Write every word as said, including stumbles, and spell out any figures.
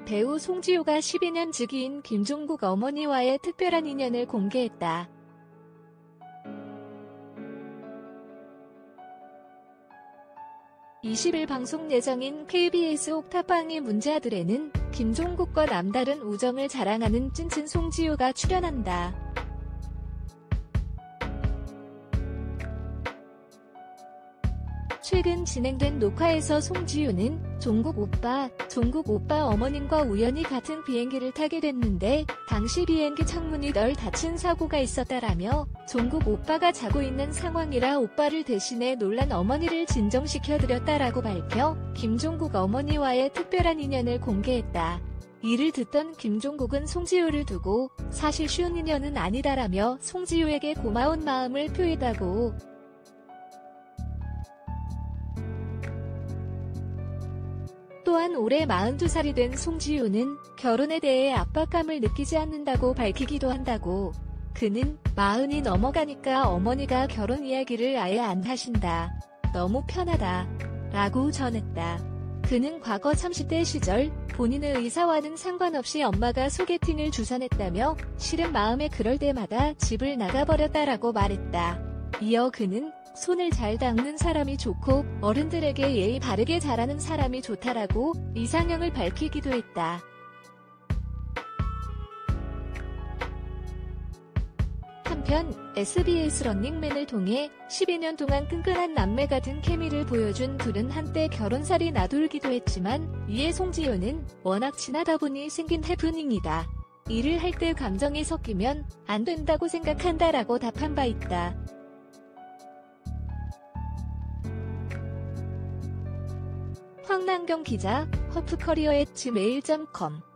배우 송지효가 십이 년 지기인 김종국 어머니와의 특별한 인연을 공개했다. 이십 일 방송 예정인 케이비에스 옥탑방의 문제아들에는 김종국과 남다른 우정을 자랑하는 찐친 송지효가 출연한다. 최근 진행된 녹화에서 송지효는 종국 오빠, 종국 오빠 어머님과 우연히 같은 비행기를 타게 됐는데 당시 비행기 창문이 널 닫힌 사고가 있었다라며 종국 오빠가 자고 있는 상황이라 오빠를 대신해 놀란 어머니를 진정시켜드렸다라고 밝혀 김종국 어머니와의 특별한 인연을 공개했다. 이를 듣던 김종국은 송지효를 두고 사실 쉬운 인연은 아니다라며 송지효에게 고마운 마음을 표했다고. 또한 올해 마흔두 살이 된 송지효는 결혼에 대해 압박감을 느끼지 않는다고 밝히기도 한다고. 그는 마흔이 넘어가니까 어머니가 결혼 이야기를 아예 안 하신다. 너무 편하다. 라고 전했다. 그는 과거 삼십 대 시절 본인의 의사와는 상관없이 엄마가 소개팅을 주선했다며 싫은 마음에 그럴 때마다 집을 나가버렸다라고 말했다. 이어 그는 손을 잘 닦는 사람이 좋고 어른들에게 예의 바르게 잘하는 사람이 좋다라고 이상형을 밝히기도 했다. 한편 에스비에스 런닝맨을 통해 십이 년 동안 끈끈한 남매 같은 케미를 보여준 둘은 한때 결혼살이 나돌기도 했지만 이에 송지효는 워낙 친하다 보니 생긴 해프닝이다. 일을 할 때 감정이 섞이면 안 된다고 생각한다라고 답한 바 있다. 황난경 기자, 허프커리어 앳 지메일 닷 컴